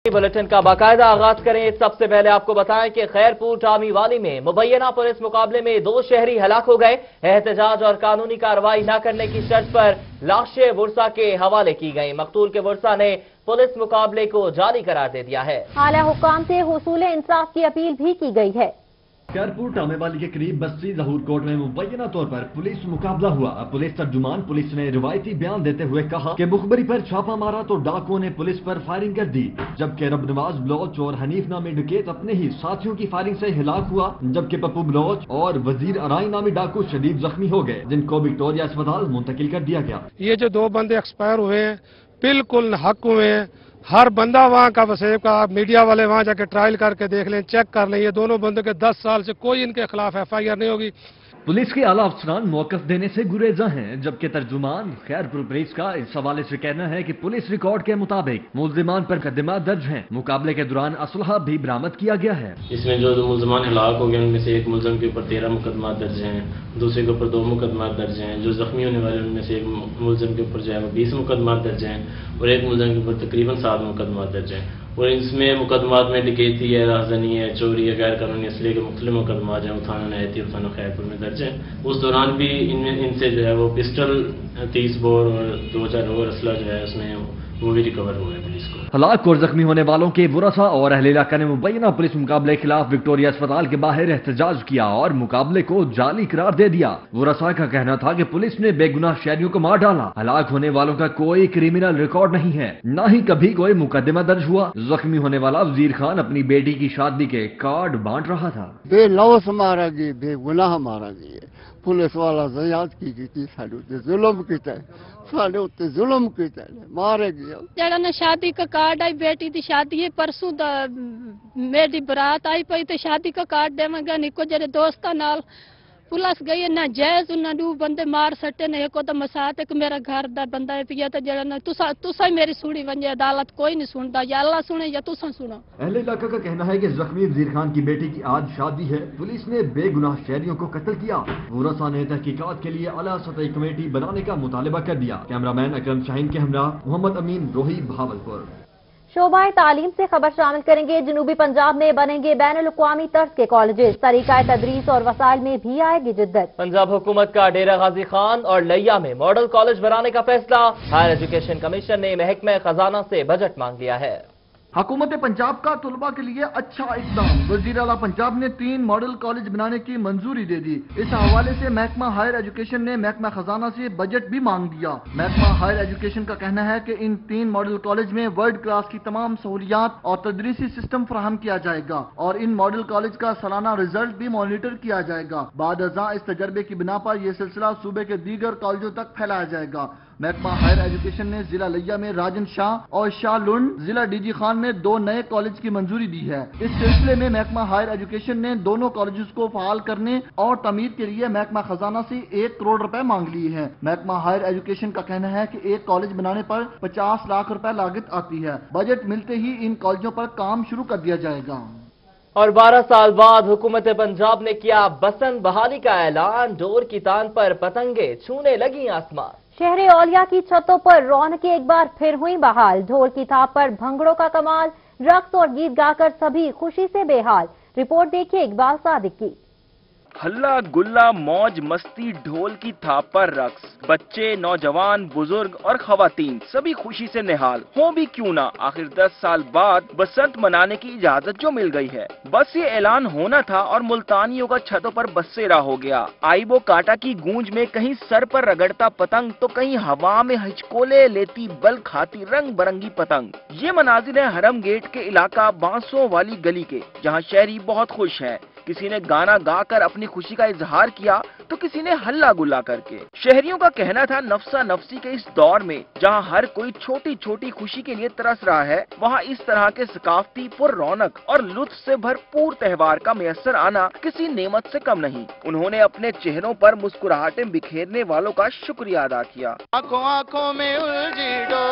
Bulletin का बाकायदा आगाज करें। सबसे पहले आपको बताएं कि खैरपुर टामी वाली में मुबैना पुलिस मुकाबले में 2 शहरी हलाक हो गए। एहतजाज और कानूनी कार्रवाई न करने की शर्त पर लाशें वर्सा के हवाले की गई। मकतूल के वर्सा ने पुलिस मुकाबले को जाली करार दे दिया है। आला हुक्काम से हुसूल इंसाफ की अपील भी की गई है। खैरपुर टामेवाली के करीब बस्ती जहूर कोट में मुबैना तौर पर पुलिस मुकाबला हुआ। पुलिस तर्जुमान पुलिस ने रिवायती बयान देते हुए कहा कि मुखबरी पर छापा मारा तो डाकुओं ने पुलिस पर फायरिंग कर दी, जबकि रबनवाज बलोच और हनीफ नामी डकैत अपने ही साथियों की फायरिंग से हिलाक हुआ, जबकि पप्पू बलोच और वजीर अराई नामी डाकू शदीद जख्मी हो गए, जिनको विक्टोरिया अस्पताल मुंतकिल कर दिया गया। ये जो 2 बंदे एक्सपायर हुए हैं बिल्कुल हक हुए हैं। हर बंदा वहाँ का वसेब का, मीडिया वाले वहाँ जाके ट्रायल करके देख लें, चेक कर लें। ये दोनों बंदों के 10 साल से कोई इनके खिलाफ FIR नहीं होगी। पुलिस के आला अफसरान मौकफ देने से गुरेजा हैं, जबकि तर्जुमान खैरपुर पुलिस का इस हवाले से कहना है कि पुलिस रिकॉर्ड के मुताबिक मुल्जिमान पर मुकदमा दर्ज है। मुकाबले के दौरान असलहा भी बरामद किया गया है। इसमें जो मुल्जिमान हलाक हो गए उनमें से एक मुल्जिम के ऊपर 13 मुकदमा दर्ज हैं, दूसरे के ऊपर 2 मुकदमा दर्ज हैं। जो जख्मी होने वाले उनमें से एक मुल्जिम के ऊपर जो है 20 मुकदमा दर्ज हैं और एक मुल्जिम के ऊपर तकरीबन 7 मुकदमा दर्ज हैं। और इसमें मुकदमात में डकैती है, राहजनी है, चोरी है, गैर कानूनी असले के मुख्तलिफ मुकदमा हैं थाना नैती और थाना खैरपुर में दर्ज है। उस दौरान भी इनसे जो है वो पिस्टल 30 बोर और 2000 और असला जो है उसमें वो भी रिकवर हुआ है पुलिस को। हलाक और जख्मी होने वालों के वरसा और अहले इलाका ने मुबैना पुलिस मुकाबले के खिलाफ विक्टोरिया अस्पताल के बाहर एहतजाज किया और मुकाबले को जाली करार दे दिया। वरसा का कहना था कि पुलिस ने बेगुनाह शहरियों को मार डाला। हलाक होने वालों का कोई क्रिमिनल रिकॉर्ड नहीं है, न ही कभी कोई मुकदमा दर्ज हुआ। जख्मी होने वाला वजीर खान अपनी बेटी की शादी के कार्ड बांट रहा था। बेलौस मारा गया, बेगुनाह मारा गया। पुलिस वाला जयाद की साडे उत्ते जुल्म कीता, साडे उत्ते जुल्म कीता, मारे गया। जड़ा ने शादी का कार्ड आई, बेटी की शादी है परसों मेरी बरात आई पई तो शादी का कार्ड देवांगा निको जरे दोस्तां नाल पुलिस गई है ना जायज ना 2 बंदे मार सटे ने एको तो मसात एक मेरा घर दा बंदा है पिया तो जड़ा ने तुसा मेरी सुनी वंजे अदालत कोई नहीं सुनता, या अल्लाह सुने या तुसा सुनो। अहले इलाका का कहना है कि जख्मी वजीर खान की बेटी की आज शादी है, पुलिस ने बेगुनाह शहरियों को कत्ल किया। वरसा ने तहकीकात के लिए आला सतही कमेटी बनाने का मुतालबा कर दिया। कैमरामैन अकरम शाहीन के हमरा मोहम्मद अमीन, रोही, भावलपुर। शोबाए तालीम से खबर शामिल करेंगे। जनूबी पंजाब में बनेंगे बैनुल-अक़वामी तर्ज के कॉलेजेस। तरीका तदरीस और वसाइल में भी आएगी जिद्दत। पंजाब हुकूमत का डेरा गाजी खान और लिया में मॉडल कॉलेज बनाने का फैसला। हायर एजुकेशन कमीशन ने महकमे खजाना से बजट मांग लिया है। हुकूमत पंजाब का तलबा के लिए अच्छा इकदाम। वज़ीर आला पंजाब ने 3 मॉडल कॉलेज बनाने की मंजूरी दे दी। इस हवाले से महकमा हायर एजुकेशन ने महकमा खजाना से बजट भी मांग दिया। महकमा हायर एजुकेशन का कहना है कि इन 3 मॉडल कॉलेज में वर्ल्ड क्लास की तमाम सहूलियात और तदरीसी सिस्टम फराहम किया जाएगा और इन मॉडल कॉलेज का सालाना रिजल्ट भी मॉनिटर किया जाएगा। बाद अज़ां इस तजर्बे की बिना पर यह सिलसिला सूबे के दीगर कॉलेजों तक फैलाया जाएगा। महकमा हायर एजुकेशन ने जिला लिया में राजन शाह और शाह लुंड, जिला डीजी खान में 2 नए कॉलेज की मंजूरी दी है। इस सिलसिले में महकमा हायर एजुकेशन ने दोनों कॉलेजेस को फाल करने और तमीर के लिए महकमा खजाना से 1 करोड़ रुपए मांग लिए हैं। महकमा हायर एजुकेशन का कहना है कि एक कॉलेज बनाने पर 50 लाख रुपए लागत आती है। बजट मिलते ही इन कॉलेजों पर काम शुरू कर दिया जाएगा। और 12 साल बाद हुकूमत पंजाब ने किया बसंत बहाली का ऐलान। डोर की तान पर पतंगे छूने लगी आसमान। शहर औलिया की छतों पर रौनकें एक बार फिर हुई बहाल। ढोल की थाप पर भंगड़ों का कमाल, रक्स और गीत गाकर सभी खुशी से बेहाल। रिपोर्ट देखिए इकबाल सादिक की। हल्ला गुल्ला मौज मस्ती ढोल की थाप पर रक्स, बच्चे नौजवान बुजुर्ग और खवातीन सभी खुशी से निहाल हो भी क्यों ना। आखिर 10 साल बाद बसंत मनाने की इजाजत जो मिल गई है। बस ये ऐलान होना था और मुल्तानियों का छतों पर बसेरा हो गया। आइबो काटा की गूंज में कहीं सर पर रगड़ता पतंग तो कहीं हवा में हिचकोले लेती बल खाती रंग बरंगी पतंग। ये मनाजिर है हरम गेट के इलाका बांसों वाली गली के, जहाँ शहरी बहुत खुश हैं। किसी ने गाना गाकर अपनी खुशी का इजहार किया तो किसी ने हल्ला गुल्ला करके। शहरियों का कहना था नफसा नफसी के इस दौर में जहां हर कोई छोटी छोटी खुशी के लिए तरस रहा है, वहां इस तरह के सकाफती पुर रौनक और लुत्फ से भरपूर त्योहार का मैसर आना किसी नेमत से कम नहीं। उन्होंने अपने चेहरों पर मुस्कुराहटें बिखेरने वालों का शुक्रिया अदा किया। आंखों आंखों में उलझी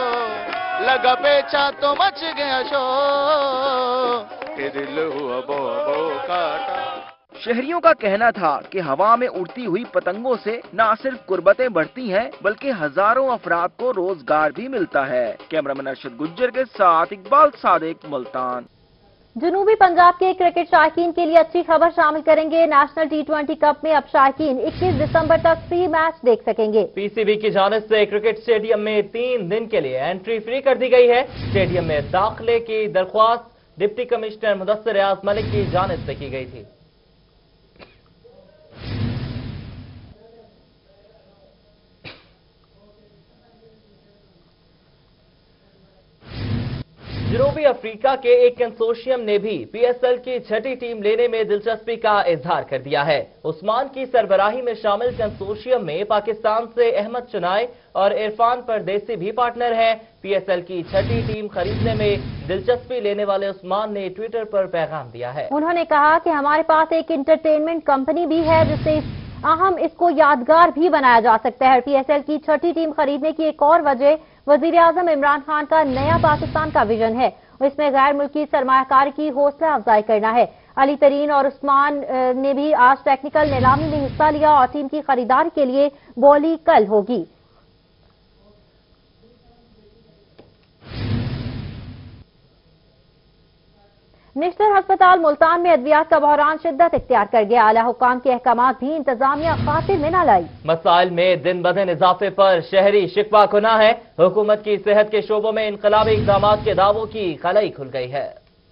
डोर, लगा पेचा तो मच गया शोर, दिल हुआ बो बो काटा। شہریوں کا کہنا تھا کہ ہوا میں اڑتی ہوئی پتنگوں سے نہ صرف قربتیں بڑھتی ہیں بلکہ ہزاروں افراد کو روزگار بھی ملتا ہے۔ کیمرامین ارشد گجر کے ساتھ اقبال صادق، ملتان۔ جنوبی پنجاب کے کرکٹ شائقین کے لیے اچھی خبر شامل کریں گے۔ نیشنل T20 کپ میں اب شائقین 21 دسمبر تک فری میچ دیکھ سکیں گے۔ پی سی بی کی جانب سے کرکٹ اسٹیڈیم میں 3 دن کے لیے انٹری فری کر دی گئی ہے۔ اسٹیڈیم میں داخلے کی درخواست ڈپٹی کمشنر مدثر ریاض ملک کی جانب سے کی گئی تھی۔ جنوبی افریقہ کے ایک کنسورشیم نے بھی پی ایس ایل کی 6ٹھی ٹیم لینے میں دلچسپی کا اظہار کر دیا ہے۔ عثمان کی سربراہی میں شامل کنسورشیم میں پاکستان سے احمد چنائے اور عرفان پردیسی بھی پارٹنر ہیں۔ پی ایس ایل کی 6ٹھی ٹیم خریدنے میں دلچسپی لینے والے عثمان نے ٹویٹر پر پیغام دیا ہے۔ انہوں نے کہا کہ ہمارے پاس ایک انٹرٹینمنٹ کمپنی بھی ہے جس سے اس کو یادگار بھی بنایا جا سکتا ہے۔ پی ایس ایل کی 6ٹھی ٹیم خریدنے کی ایک اور وجہ وزیر اعظم عمران خان کا نیا پاکستان کا ویژن ہے۔ اس میں غیر ملکی سرمایہ کاری کی حوصلہ افزائی کرنا ہے۔ علی ترین اور عثمان نے بھی آج ٹیکنیکل نیلامی میں حصہ لیا اور ٹیم کی خریداری کے لیے بولی کل ہوگی۔ نشتر ہسپتال ملتان میں ادویات کا بحران شدت اختیار کر گیا۔ اعلیٰ حکام کے احکامات بھی انتظامیہ خاطر میں نہ لائی۔ مسائل میں دن بدن اضافے پر شہری شکوہ کناں ہے۔ حکومت کی صحت کے شعبوں میں انقلابی اقدامات کے دعووں کی خلائی کھل گئی ہے۔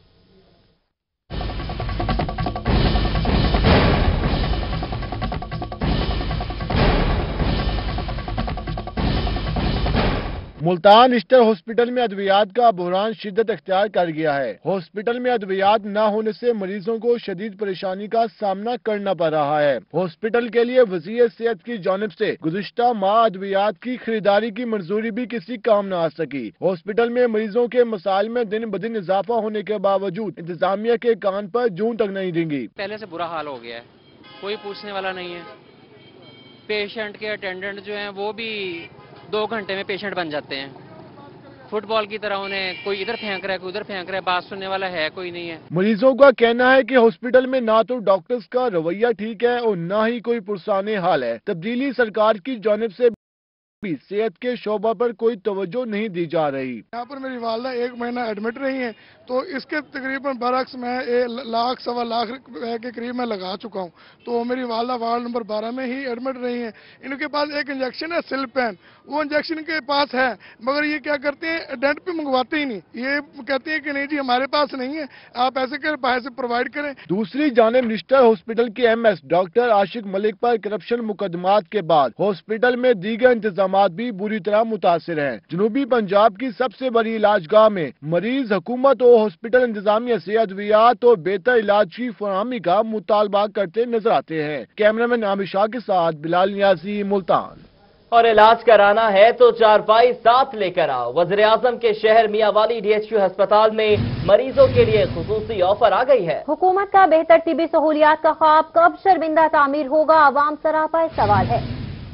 ملتان نشتر ہاسپٹل میں ادویات کا بحران شدت اختیار کر گیا ہے۔ ہاسپٹل میں ادویات نہ ہونے سے مریضوں کو شدید پریشانی کا سامنا کرنا پڑ رہا ہے۔ ہاسپٹل کے لیے وزیر صحت کی جانب سے گزشتہ ماہ ادویات کی خریداری کی منظوری بھی کسی کام نہ آ سکی۔ ہاسپٹل میں مریضوں کے مسائل میں دن بدن اضافہ ہونے کے باوجود انتظامیہ کے کان پر جون تک نہیں دیں گی۔ پہلے سے برا حال ہو گیا ہے، کوئی پوچھنے والا نہیں ہے۔ پیشنٹ کے اٹینڈنٹ جو ہیں وہ بھی 2 گھنٹے میں پیشنٹ بن جاتے ہیں۔ فٹ بال کی طرح انہیں کوئی ادھر پھینک رہا ہے، کوئی ادھر پھینک رہا ہے، بات سننے والا ہے کوئی نہیں ہے۔ مریضوں کا کہنا ہے کہ ہاسپٹل میں نہ تو ڈاکٹرز کا رویہ ٹھیک ہے اور نہ ہی کوئی پرسان حال ہے۔ تبدیلی سرکار کی جانب سے بھی صحت کے شعبہ پر کوئی توجہ نہیں دی جا رہی۔ یہاں پر میری والدہ 1 مہینہ ایڈمٹ رہی ہیں تو اس کے تقریباً برعکس میں 1 لاکھ سوا لاکھ کے قریب میں لگا چکا ہوں۔ تو میری والدہ وارڈ نمبر 12 میں ہی ایڈمٹ رہی ہیں۔ ان کے پاس ایک انجیکشن ہے سل پین، وہ انجیکشن کے پاس ہے مگر یہ کیا کرتے ہیں ڈینٹ پہ منگواتے ہی نہیں۔ یہ کہتے ہیں کہ نہیں جی ہمارے پاس نہیں ہے، آپ ایسے کریں باہر سے پرووائڈ کریں۔ دوسری جانب نشتر ہاسپٹل کے M S doctor Ashiq Malik پر کرپشن مقدمات کے بعد ہاسپٹل میں دیگر انتظامات بھی بری طرح متاثر ہیں۔ جنوبی پنجاب کی سب سے بڑی علاج گاہ میں مریض حکومت اور ہاسپٹل انتظامیہ سے ادویات اور بہتر علاج کی فراہمی کا مطالبہ کرتے نظر آتے ہیں۔ کیمرامین عامر شاہ کے ساتھ بلال نیازی، ملتان۔ اور علاج کرانا ہے تو چارپائی ساتھ لے کر آؤ۔ وزیر اعظم کے شہر میاں والی DHQ ہسپتال میں مریضوں کے لیے خصوصی آفر آ گئی ہے۔ حکومت کا بہتر طبی سہولیات کا خواب کب شرمندہ تعمیر ہوگا، عوام سراپا سوال ہے۔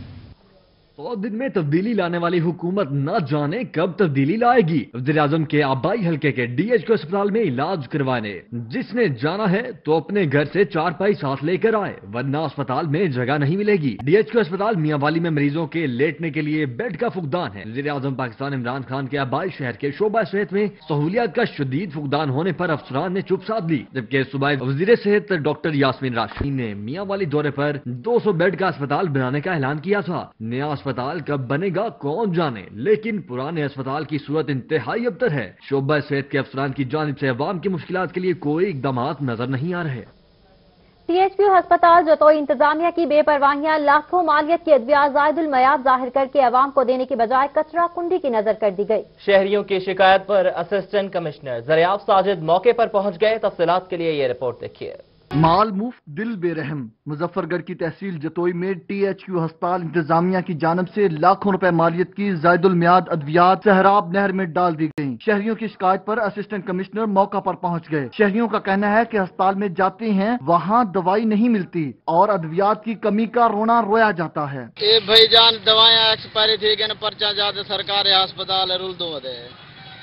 100 دن میں تبدیلی لانے والی حکومت نہ جانے کب تبدیلی لائے گی۔ وزیر اعظم کے آبائی حلقے کے DHQ اسپتال میں علاج کروانے جس نے جانا ہے تو اپنے گھر سے چارپائی ساتھ لے کر آئے ورنہ اسپتال میں جگہ نہیں ملے گی۔ DHQ اسپتال میاں والی میں مریضوں کے لیٹنے کے لیے بیڈ کا فقدان ہے۔ وزیر اعظم پاکستان عمران خان کے آبائی شہر کے شعبہ صحت میں سہولیات کا شدید فقدان ہونے پر افسران نے چپ سادھ لی، جبکہ صوبائی وزیر صحت ڈاکٹر یاسمین راشدین نے میاں والی دورے پر 200 بیڈ کا اسپتال بنانے کا اعلان کیا تھا۔ نیا اسپتال کب بنے گا کون جانے، لیکن پرانے اسپتال کی صورت انتہائی ابتر ہے۔ شعبہ صحت کے افسران کی جانب سے عوام کی مشکلات کے لیے کوئی اقدامات نظر نہیں آ رہے۔ DHQ ہسپتال جتوئی انتظامیہ کی بے پرواہیاں، لاکھوں مالیت کی ادویات زائد المیعاد ظاہر کر کے عوام کو دینے کی بجائے کچرا کنڈی کی نظر کر دی گئی۔ شہریوں کی شکایت پر اسسٹنٹ کمشنر زریاب ساجد موقع پر پہنچ گئے۔ تفصیلات کے لیے یہ رپورٹ دیکھیے۔ مال مفت دل بے رحم۔ مظفر گڑھ کی تحصیل جتوئی میں DHQ ہسپتال انتظامیہ کی جانب سے لاکھوں روپے مالیت کی زائد المیعاد ادویات سہراب نہر میں ڈال دی گئیں۔ شہریوں کی شکایت پر اسسٹنٹ کمشنر موقع پر پہنچ گئے۔ شہریوں کا کہنا ہے کہ ہسپتال میں جاتے ہیں وہاں دوائی نہیں ملتی اور ادویات کی کمی کا رونا رویا جاتا ہے۔ بھائی جان دوائیں ایکسپائری تھی کہ پرچہ جاتے سرکاری ہسپتال رول دو دے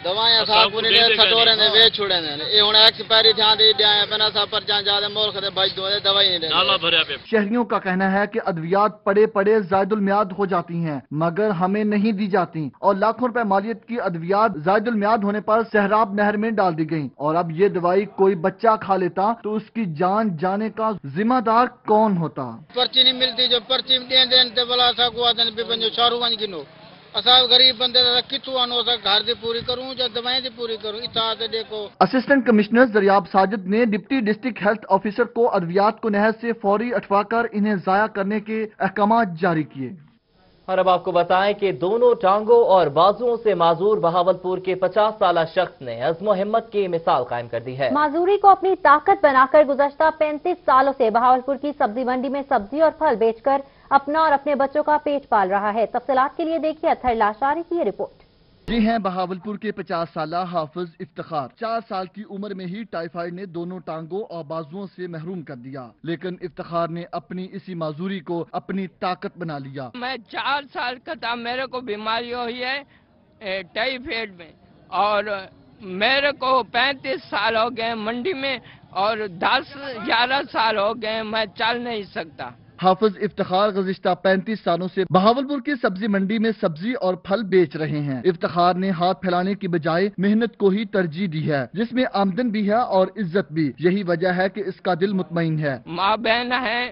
दवाइयां साफ ने खटोरे ने वे छुड़े ने ये हुन एक्सपायरी ध्यान दे दिया है पना सब पर ज्यादा मोल खदे भाई दो दवाई नहीं दे नाला भरया पे। शहरियों का कहना है कि अद्वियात पड़े पड़े जायदुल मियाद हो जाती हैं मगर हमें नहीं दी जाती और लाखों रुपए मालियत की अद्वियात जायदुल मियाद होने पर सहराब नहर में डाल दी गयी और अब ये दवाई कोई बच्चा खा लेता तो उसकी जान जाने का जिम्मेदार कौन होता। पर्ची नहीं मिलती जो पर्ची दे बला सा गुआ दिन भी चारू वन गिनो असा गरीब बंदे कितु आनो सा घर दी पूरी करूं या दवाएं दी पूरी करूं इता देखो। असिस्टेंट कमिश्नर दरियाब साजिद ने डिप्टी डिस्ट्रिक्ट हेल्थ ऑफिसर को अद्वियात को नहर से फौरी अटवाकर इन्हें जाया करने के अहकाम जारी किए। और अब आपको बताएं कि दोनों टांगों और बाजुओं से माजूर बहावलपुर के 50 साल शख्स ने अज़्म हिम्मत की मिसाल कायम कर दी है। माजूरी को अपनी ताकत बनाकर गुज़श्ता 35 सालों से बहावलपुर की सब्जी मंडी में सब्जी और फल बेचकर अपना और अपने बच्चों का पेट पाल रहा है। तफसीलात के लिए देखिए अत्थर लाशारी की रिपोर्ट। जी हैं बहावलपुर के 50 साल हाफिज इफ्तिखार। 4 साल की उम्र में ही टाइफाइड ने दोनों टांगों और बाजुओं से महरूम कर दिया, लेकिन इफ्तिखार ने अपनी इसी माजूरी को अपनी ताकत बना लिया। मैं 4 साल का था, मेरे को बीमारी हुई है टाइफाइड में और मेरे को 35 साल हो गए मंडी में और 10-11 साल हो गए मैं चल नहीं सकता। हाफिज इफ्तिखार गुज़िश्ता 35 सालों से बहावलपुर की सब्जी मंडी में सब्जी और फल बेच रहे हैं। इफ्तिखार ने हाथ फैलाने की बजाय मेहनत को ही तरजीह दी है, जिसमें आमदन भी है और इज्जत भी। यही वजह है कि इसका दिल मुतमईन है। माँ बहन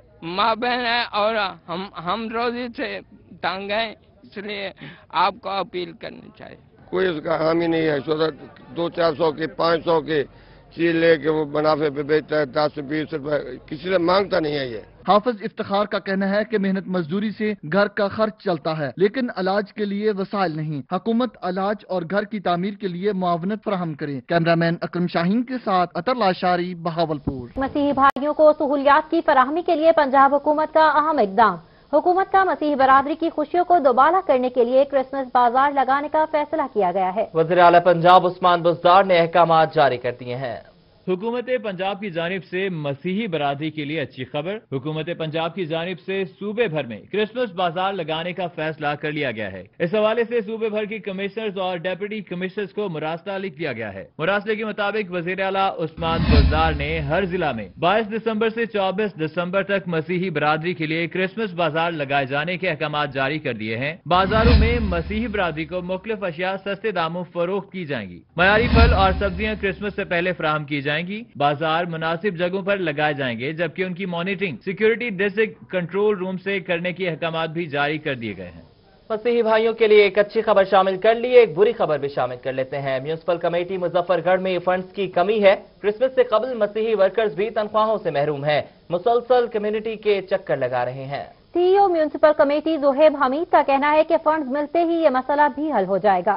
है और हम रोजी से तंग हैं, इसलिए आपको अपील करनी चाहिए। कोई उसका हामी नहीं है। 200-400 के 500 के चीज लेके वो मुनाफे पे बेचता है, 10-20 रुपए किसी से मांगता नहीं है। ये हाफिज इफ्तिखार का कहना है कि मेहनत मजदूरी से घर का खर्च चलता है, लेकिन इलाज के लिए वसाइल नहीं। हुकूमत इलाज और घर की तामीर के लिए मुआवनत फराहम करे। कैमरामैन अकरम शाहीन के साथ अतर लाशारी, बहावलपुर। मसीही भाइयों को सहूलियात की फराहमी के लिए पंजाब हुकूमत का अहम इकदाम। हुकूमत का मसीही बरादरी की खुशियों को दोबारा करने के लिए क्रिसमस बाजार लगाने का फैसला किया गया है। वज़ीर आला पंजाब उस्मान बुज़दार ने अहकाम जारी कर दिए हैं। हुकूमत पंजाब की जानिब से मसीही बरादरी के लिए अच्छी खबर। हुकूमत पंजाब की जानिब से सूबे भर में क्रिसमस बाजार लगाने का फैसला कर लिया गया है। इस हवाले से सूबे भर की कमिश्नर्स और डेप्यूटी कमिश्नर्स को मुरासला लिख दिया गया है। मुरासले के मुताबिक वज़ीर आला उस्मान बुज़दार ने हर जिला में 22 दिसंबर से 24 दिसंबर तक मसीही बरादरी के लिए क्रिसमस बाजार लगाए जाने के अहकाम जारी कर दिए हैं। बाजारों में मसीही बरादरी को मुख्तलिफ अशिया सस्ते दामों फरोख्त की जाएंगी। मयारी फल और सब्जियां क्रिसमस से पहले फराहम की जाएंगी। बाजार मुनासिब जगहों पर लगाए जाएंगे, जबकि उनकी monitoring security district control room से करने के अहकाम भी जारी कर दिए गए हैं। मसीही भाइयों के लिए एक अच्छी खबर शामिल कर ली, एक बुरी खबर भी शामिल कर लेते हैं। म्यूनिसिपल कमेटी मुजफ्फरगढ़ में फंड्स की कमी है। क्रिसमस से कबल मसीही वर्कर्स भी तनख्वाहों से महरूम हैं, मुसलसल कम्युनिटी के चक्कर लगा रहे हैं। CEO municipal committee Zuhaib Hameed का कहना है कि फंड्स मिलते ही ये मसला भी हल हो जाएगा।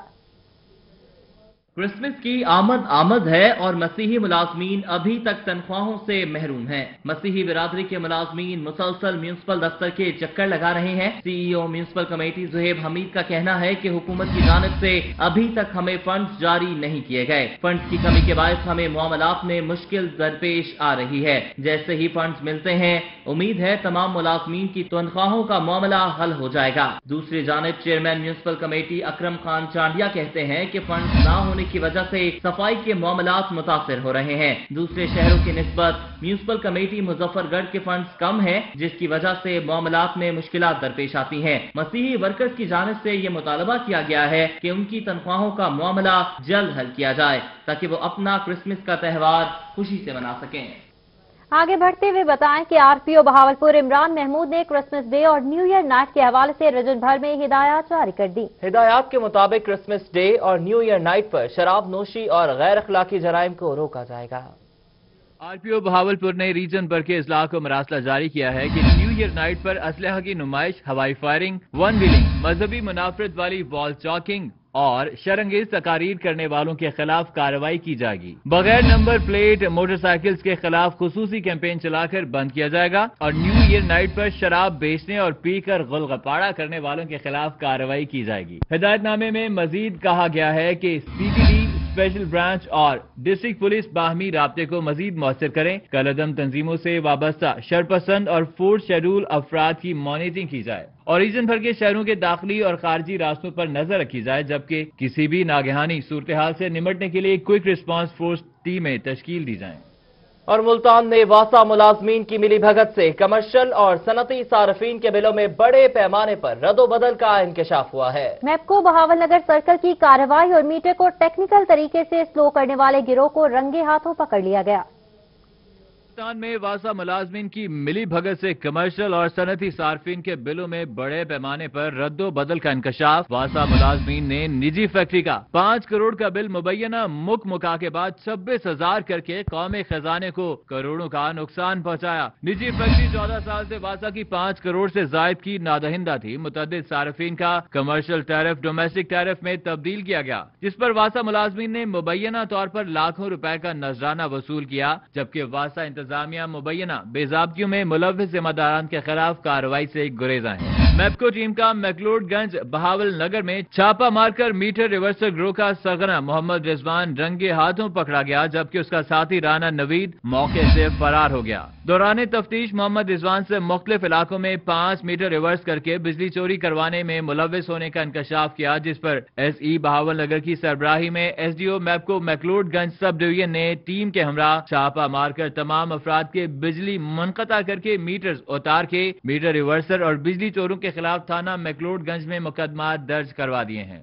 क्रिसमस की आमद है और मसीही मुलाजमीन अभी तक तनख्वाहों से महरूम हैं। मसीही बिरादरी के मुलाजमीन मुसलसल म्यूनिसिपल दफ्तर के चक्कर लगा रहे हैं। CEO municipal committee Zuhaib Hameed का कहना है कि हुकूमत की जानिब से अभी तक हमें फंड्स जारी नहीं किए गए। फंड्स की कमी के बायस हमें मामलात में मुश्किल दरपेश आ रही है। जैसे ही फंड्स मिलते हैं, उम्मीद है तमाम मुलाजमीन की तनख्वाहों का मामला हल हो जाएगा। दूसरी जानिब chairman municipal committee Akram Khan Chandia कहते हैं कि फंड्स न होने की वजह से सफाई के मामलात मुतासिर हो रहे हैं। दूसरे शहरों की निस्बत म्यूनिसिपल कमेटी मुजफ्फरगढ़ के फंड्स कम हैं, जिसकी वजह से मामलात में मुश्किलात दरपेश आती हैं। मसीही वर्कर्स की जानिब से ये मुतालबा किया गया है कि उनकी तनख्वाहों का मामला जल्द हल किया जाए, ताकि वो अपना क्रिसमस का त्यौहार खुशी से मना सकें। आगे बढ़ते हुए बताएं कि आरपीओ बहावलपुर इमरान महमूद ने क्रिसमस डे और न्यू ईयर नाइट के हवाले से रीजन भर में हिदायत जारी कर दी। हिदायत के मुताबिक क्रिसमस डे और न्यू ईयर नाइट पर शराब नोशी और गैर अखलाकी जराइम को रोका जाएगा। आरपीओ बहावलपुर ने रीजन भर के इजलास को मरासला जारी किया है कि न्यू ईयर नाइट पर असलहा की नुमाइश, हवाई फायरिंग, वन व्हीलिंग, मजहबी मुनाफरत वाली वॉल चॉकिंग और शरंगेज तकारीर करने वालों के खिलाफ कार्रवाई की जाएगी। बगैर नंबर प्लेट मोटरसाइकिल्स के खिलाफ खुसूसी कैंपेन चलाकर बंद किया जाएगा और न्यू ईयर नाइट पर शराब बेचने और पीकर गुलगपाड़ा करने वालों के खिलाफ कार्रवाई की जाएगी। हिदायतनामे में मजीद कहा गया है कि सीटीडी स्पेशल ब्रांच और डिस्ट्रिक्ट पुलिस बाहमी राब्ते को मजीद मौसर करें। कलअदम तंजीमों से वाबस्ता शरपसंद और फोर्थ शेड्यूल अफराद की मॉनिटरिंग की जाए और रीजन भर के शहरों के दाखिली और खारजी रास्तों पर नजर रखी जाए, जबकि किसी भी नागहानी सूरत हाल से निमटने के लिए क्विक रिस्पांस फोर्स टीमें तश्कील दी जाएं। और मुल्तान में वासा मुलाजमीन की मिली भगत से कमर्शियल और सनती सार्फिन के बिलों में बड़े पैमाने पर रद्दोबदल का इंकशाफ हुआ है। मैपको बहावल नगर सर्कल की कार्रवाई और मीटर को टेक्निकल तरीके से स्लो करने वाले गिरोह को रंगे हाथों पकड़ लिया गया। पाकिस्तान में वासा मुलाजमीन की मिली भगत से कमर्शियल और सनती सार्फिन के बिलों में बड़े पैमाने पर रद्दो बदल का इंकशाफ। वासा मुलाजमीन ने निजी फैक्ट्री का 5 करोड़ का बिल मुबैना मुका के बाद 26,000 करके कौमी खजाने को करोड़ों का नुकसान पहुंचाया। निजी फैक्ट्री 14 साल से वासा की 5 करोड़ से जायद की नादहिंदा थी। मुतअद्दिद सार्फिन का कमर्शियल टैरिफ डोमेस्टिक टैरिफ में तब्दील किया गया, जिस पर वासा मुलाजमीन ने मुबैना तौर पर लाखों रुपए का नजराना वसूल किया, जबकि वासा इंतजामिया मुबैना बेज़ाब्तियों में मुलव्विस जिम्मेदारान के खिलाफ कार्रवाई से गुरेजा है। मैपको टीम का मैकलोडगंज बहावल नगर में छापा मारकर मीटर रिवर्सल ग्रोह का सरगना मोहम्मद रिजवान रंगे हाथों पकड़ा गया, जबकि उसका साथी राना नवीद मौके से फरार हो गया। दौरान तफ्तीश मोहम्मद रिजवान से मुख्तलिफ इलाकों में 5 मीटर रिवर्स करके बिजली चोरी करवाने में मुलव्विस होने का इंकशाफ किया, जिस पर SE बहावल नगर की सरबराही में SDO MEPCO McLeodganj sub division ने टीम के हमरा छापा मारकर तमाम अफराद के बिजली मुनक़ता करके मीटर्स उतार के मीटर रिवर्सर और बिजली चोरों के खिलाफ थाना मैकलोडगंज में मुकदमा दर्ज करवा दिए हैं।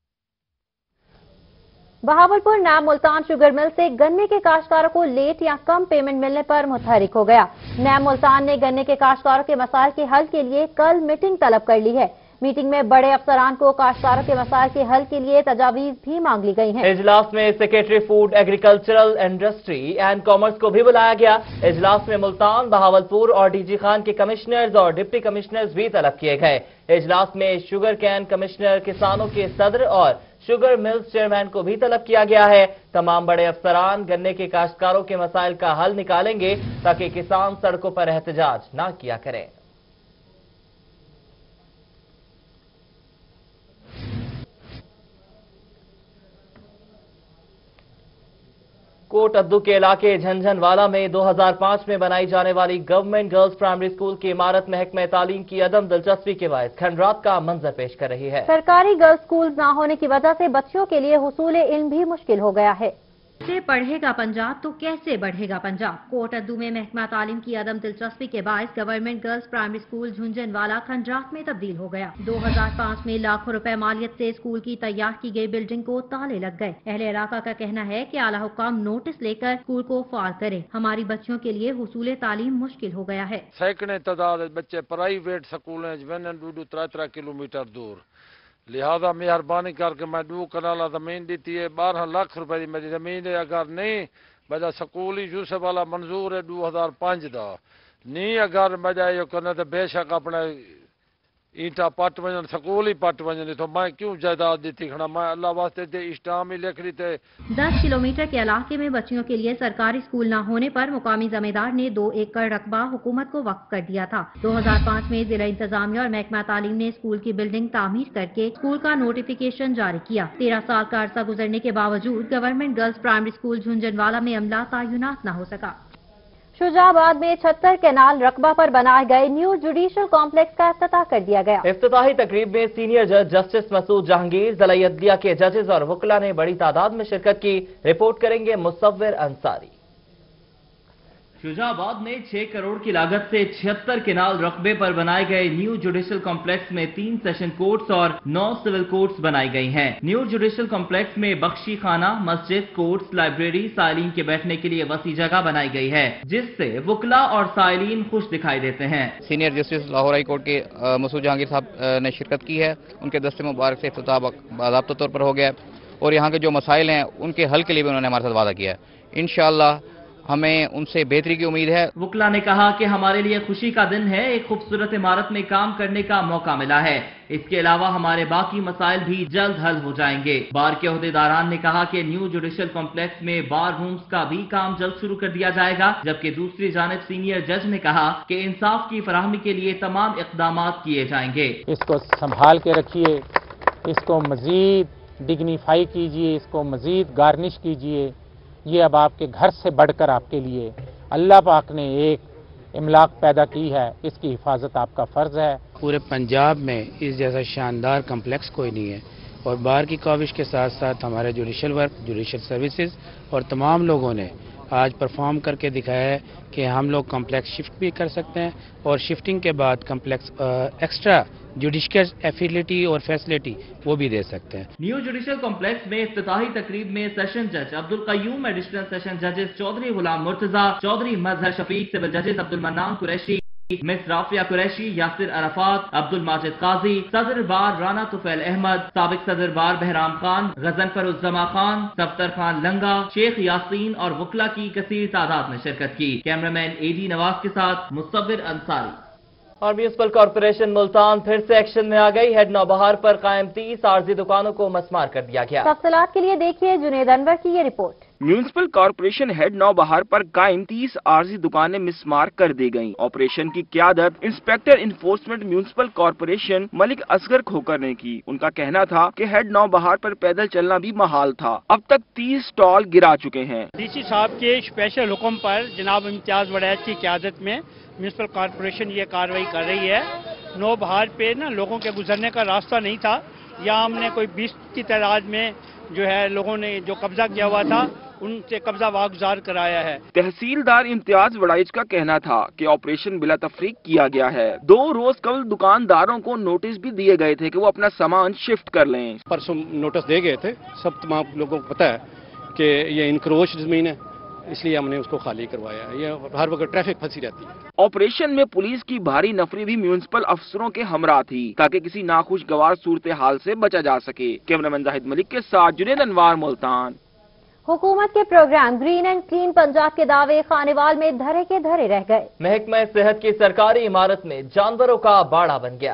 बहावलपुर नाम मुल्तान शुगर मिल से गन्ने के काश्तकारों को लेट या कम पेमेंट मिलने पर मुतहरिक हो गया। नाम मुल्तान ने गन्ने के काश्तकारों के मसाइल के हल के लिए कल मीटिंग तलब कर ली है। मीटिंग में बड़े अफसरान को काश्तकारों के मसाइल के हल के लिए तजावीज भी मांग ली गई हैं। इजलास में secretary food agricultural industry and commerce को भी बुलाया गया। इजलास में मुल्तान, बहावलपुर और DG खान के कमिश्नर्स और डिप्टी कमिश्नर्स भी तलब किए गए। इजलास में शुगर कैन कमिश्नर, किसानों के सदर और शुगर मिल्स चेयरमैन को भी तलब किया गया है। तमाम बड़े अफसरान गन्ने के काश्तकारों के मसाइल का हल निकालेंगे ताकि किसान सड़कों पर एहतजाज न किया करें। कोट अद्दू के इलाके झंझनवाला में 2005 में बनाई जाने वाली गवर्नमेंट गर्ल्स प्राइमरी स्कूल की इमारत महकमे तालीम की अदम दिलचस्पी के बाद खंडरात का मंजर पेश कर रही है। सरकारी गर्ल्स स्कूल न होने की वजह से बच्चियों के लिए हुसूल इल्म भी मुश्किल हो गया है। से पढ़ेगा पंजाब तो कैसे बढ़ेगा पंजाब। कोट अद्दू में महकमा तालीम की अदम दिलचस्पी के बायस government girls primary school Jhunjhanwala खंडरात में तब्दील हो गया। 2005 में लाखों रुपए मालियत से स्कूल की तैयार की गई बिल्डिंग को ताले लग गए। अहले इलाका का कहना है कि आला हुकाम नोटिस लेकर स्कूल को फाल करे। हमारी बच्चियों के लिए हुसूल तालीम मुश्किल हो गया है। सैकड़े तादाद बच्चे प्राइवेट स्कूल 2-3 किलोमीटर दूर, लिहाजा मेहरबानी करके मैं 2 कनाला जमीन दी है, 12 लाख रुपए की मेरी जमीन है। अगर नहीं बजा स्कूल ही यूसुफ वाला मंजूर है 2005 का, नहीं अगर बजा यो करना तो बेशक अपने ईटा पट वजन स्कूल ही पट वजन, तो मैं क्यों जायदाद दी खड़ा। मैं अल्लाह वास्ते दे इस्टाम ही लिख रही थे। 10 किलोमीटर के इलाके में बच्चियों के लिए सरकारी स्कूल न होने पर मुकामी जमींदार ने 2 एकड़ रकबा हुकूमत को वक्फ कर दिया था। 2005 में जिला इंतजामिया और महकमा तालीम ने स्कूल की बिल्डिंग तामीर करके स्कूल का नोटिफिकेशन जारी किया। 13 साल का अरसा गुजरने के बावजूद government girls primary school Jhunjhanwala में अमला तैनात न हो सका। शुजाबाद में 76 कैनाल रकबा पर बनाए गए न्यू जुडिशल कॉम्प्लेक्स का इफ्तिताह कर दिया गया। इफ्तिताही तकरीब में सीनियर जज जस्टिस मसूद जहांगीर, ज़िला अदलिया के जजेस और वकला ने बड़ी तादाद में शिरकत की। रिपोर्ट करेंगे मुसव्विर अंसारी। शुजाबाद में 6 करोड़ की लागत से 76 केनाल रकबे पर बनाए गए न्यू जुडिशल कॉम्प्लेक्स में 3 सेशन कोर्ट्स और 9 सिविल कोर्ट्स बनाई गई हैं। न्यू जुडिशल कॉम्प्लेक्स में बख्शी खाना, मस्जिद, कोर्ट्स, लाइब्रेरी, साइलिन के बैठने के लिए वसी जगह बनाई गई है, जिससे वकला और साइलिन खुश दिखाई देते हैं। Senior justice Lahore high court के मसूद जहांगीर साहब ने शिरकत की है। उनके दस्ते मुबारक से इफ्तिताह बाज़ाब्ता तौर पर हो गया और यहाँ के जो मसाइल हैं उनके हल के लिए भी उन्होंने हमारे साथ वादा किया है। इंशाअल्लाह हमें उनसे बेहतरी की उम्मीद है। वकला ने कहा कि हमारे लिए खुशी का दिन है, एक खूबसूरत इमारत में काम करने का मौका मिला है। इसके अलावा हमारे बाकी मसाइल भी जल्द हल हो जाएंगे। बार के ओहदेदारान ने कहा कि न्यू जुडिशल कॉम्प्लेक्स में बार रूम्स का भी काम जल्द शुरू कर दिया जाएगा, जबकि दूसरी जानिब सीनियर जज ने कहा कि इंसाफ की फराहमी के लिए तमाम इक़दाम किए जाएंगे। इसको संभाल के रखिए, इसको मजीद डिग्निफाई कीजिए, इसको मज़ीद गार्निश कीजिए। ये अब आपके घर से बढ़कर आपके लिए अल्लाह पाक ने एक इमलाक पैदा की है, इसकी हिफाजत आपका फ़र्ज़ है। पूरे पंजाब में इस जैसा शानदार कम्प्लेक्स कोई नहीं है और बाहर की काविश के साथ साथ हमारे जुडिशल वर्क, जुडिशल सर्विसेज और तमाम लोगों ने आज परफॉर्म करके दिखाया है कि हम लोग कम्प्लेक्स शिफ्ट भी कर सकते हैं और शिफ्टिंग के बाद कम्प्लेक्स एक्स्ट्रा जुडिशियल एफिलिटी और फैसिलिटी वो भी दे सकते हैं। न्यू जुडिशियल कॉम्प्लेक्स में इफ्तिताही तकरीब में सेशन जज अब्दुल कयूम, एडिशनल सेशन जजेस चौधरी गुलाम मुर्तजा, चौधरी मजहर शफीक, सिविल जजेस अब्दुल मन्नान कुरैशी, मिस राफिया कुरैशी, यासिर अरफात, अब्दुल माजिद काजी, सदर बार राना तुफैल अहमद, साबिक सदर बार बहराम खान, गजनफर उज़्ज़मा खान, सफ्तर खान लंगा, शेख यासीन और वकला की कसीर तादाद में शिरकत की। कैमरामैन एडी नवाज के साथ मुस्तफिर अंसारी। और म्यूनिसिपल कॉर्पोरेशन मुल्तान फिर से एक्शन में आ गई। हेड नौबहार पर कायम 30 आरजी दुकानों को मस्मार कर दिया गया। तफसीलात के लिए देखिए जुनेद अनवर की ये report. Municipal corporation head Naubahar पर कायम 30 आरजी दुकानें मिसमार कर दी गयी। ऑपरेशन की क़यादत inspector enforcement municipal corporation Malik Asghar Khokhar ने की। उनका कहना था कि हेड नौबहार पर पैदल चलना भी महाल था। अब तक 30 स्टॉल गिरा चुके हैं। डीसी साहब के स्पेशल हुक्म पर जनाब इम्तियाज वड़ैत की क़यादत में म्यूनिसिपल कॉर्पोरेशन ये कार्रवाई कर रही है। नौबहार पे ना लोगों के गुजरने का रास्ता नहीं था। यहाँ हमने कोई 20 की तादाद में जो है लोगों ने जो कब्जा किया हुआ था उनसे कब्जा वागुजार कराया है। तहसीलदार इम्तियाज वड़ाइच का कहना था कि ऑपरेशन बिला तफरीक किया गया है। 2 रोज कल दुकानदारों को नोटिस भी दिए गए थे कि वो अपना सामान शिफ्ट कर लें। परसों नोटिस दे गए थे, सब तमाम लोगों को पता है कि ये इनक्रोच जमीन है, इसलिए हमने उसको खाली करवाया है। ये हर वक्त ट्रैफिक फंसी रहती है। ऑपरेशन में पुलिस की भारी नफरी भी म्यूनिसिपल अफसरों के हमरा थी ताकि किसी नाखुशगवार सूरत हाल से बचा जा सके। कैमरामैन जाहिद मलिक के साथ जुनेद अनवार, मुल्तान। हुकूमत के program green and clean Punjab के दावे खानेवाल में धरे के धरे रह गए। महकमा सेहत की सरकारी इमारत में जानवरों का बाड़ा बन गया।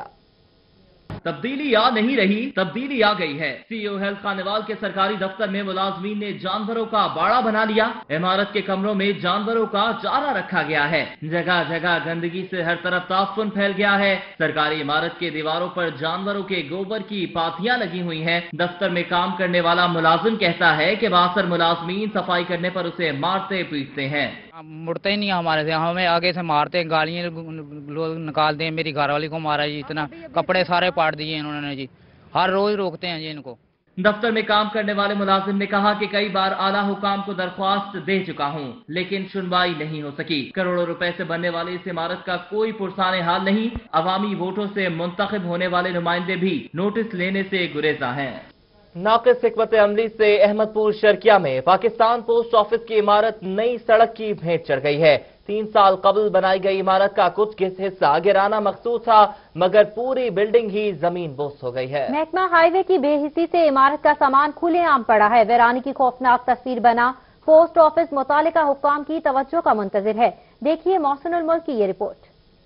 तब्दीली आ नहीं रही, तब्दीली आ गई है। सीईओ हेल्थ खानेवाल के सरकारी दफ्तर में मुलाजमीन ने जानवरों का बाड़ा बना लिया। इमारत के कमरों में जानवरों का चारा रखा गया है। जगह जगह गंदगी से हर तरफ ताफुन फैल गया है। सरकारी इमारत के दीवारों पर जानवरों के गोबर की पाथियां लगी हुई हैं। दफ्तर में काम करने वाला मुलाजिम कहता है कि बासर मुलाजमीन सफाई करने पर उसे मारते पीटते हैं। मुड़ते ही नहीं हमारे से, हमें आगे से मारते, गालियां लोग निकालते हैं। मेरी घरवाली को मारा जी, इतना कपड़े सारे पाट दिए इन्होंने जी। हर रोज रोकते हैं जी इनको। दफ्तर में काम करने वाले मुलाजिम ने कहा कि कई बार आला हुकाम को दरख्वास्त दे चुका हूं, लेकिन सुनवाई नहीं हो सकी। करोड़ों रुपए से बनने वाली इस इमारत का कोई पुरसाने हाल नहीं। अवामी वोटों से मुंतखब होने वाले नुमाइंदे भी नोटिस लेने से गुरेजा हैं। नाकिस हिकमत अमली से अहमदपुर शर्किया में पाकिस्तान पोस्ट ऑफिस की इमारत नई सड़क की भेंट चढ़ गई है। 3 साल कबल बनाई गई इमारत का कुछ हिस्सा गिराना मकसूद था, मगर पूरी बिल्डिंग ही जमीन बोस हो गई है। महकमा हाईवे की बेहिसी से इमारत का सामान खुलेआम पड़ा है। वीरानी की खौफनाक तस्वीर बना। पोस्ट ऑफिस मुतालिका हुक्काम की तवज्जो का मुंतजिर है। देखिए मोहसिनुल मुल्क की ये रिपोर्ट।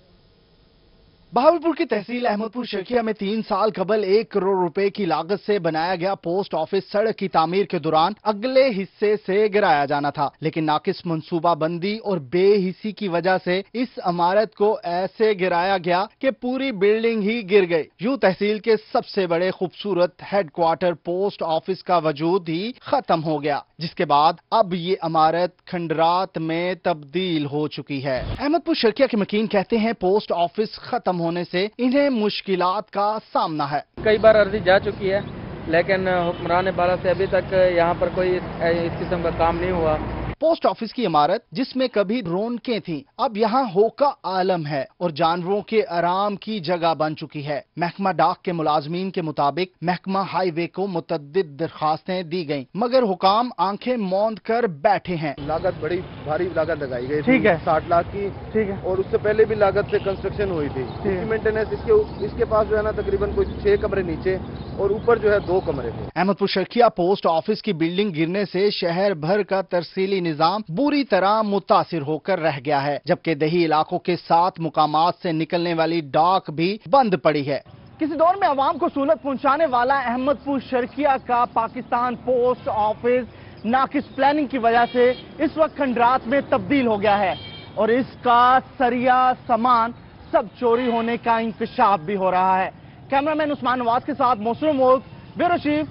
बहावलपुर की तहसील अहमदपुर शर्किया में 3 साल कबल 1 करोड़ रुपए की लागत से बनाया गया पोस्ट ऑफिस सड़क की तामीर के दौरान अगले हिस्से से गिराया जाना था, लेकिन नाकिस मंसूबा बंदी और बेहिसी की वजह से इस इमारत को ऐसे गिराया गया कि पूरी बिल्डिंग ही गिर गई। यूं तहसील के सबसे बड़े खूबसूरत हेडक्वार्टर पोस्ट ऑफिस का वजूद ही खत्म हो गया, जिसके बाद अब ये इमारत खंडरात में तब्दील हो चुकी है। अहमदपुर शर्किया के मकीन कहते हैं पोस्ट ऑफिस खत्म होने से इन्हें मुश्किलात का सामना है। कई बार अर्जी जा चुकी है, लेकिन हुक्मरान बाला से अभी तक यहाँ पर कोई इस किस्म का काम नहीं हुआ। पोस्ट ऑफिस की इमारत जिसमें कभी रौनकें थीं, अब यहाँ होका आलम है और जानवरों के आराम की जगह बन चुकी है। महकमा डाक के मुलाजमीन के मुताबिक महकमा हाईवे को मुतअद्दिद दरखास्तें दी गयी, मगर हुकाम आंखें मौंद कर बैठे हैं। लागत बड़ी भारी लागत लगाई गई, ठीक है, 60 लाख की, ठीक है, और उससे पहले भी लागत से कंस्ट्रक्शन हुई थी। इसकी मेंटेनेंस इसके पास जो है ना तकरीबन कोई 6 कमरे नीचे और ऊपर जो है 2 कमरे थे। अहमदपुर शर्किया पोस्ट ऑफिस की बिल्डिंग गिरने से शहर भर का तरसीली निजाम बुरी तरह मुतासिर होकर रह गया है, जबकि दही इलाकों के 7 मुकामात से निकलने वाली डाक भी बंद पड़ी है। किसी दौर में आवाम को सहूलत पहुंचाने वाला अहमदपुर शर्किया का पाकिस्तान पोस्ट ऑफिस नाकिस प्लानिंग की वजह से इस वक्त खंडरात में तब्दील हो गया है और इसका सरिया सामान सब चोरी होने का इंकशाफ भी हो रहा है। कैमरामैन उस्मान नवाज के साथ मोहसिन मुल्क, ब्यूरो चीफ,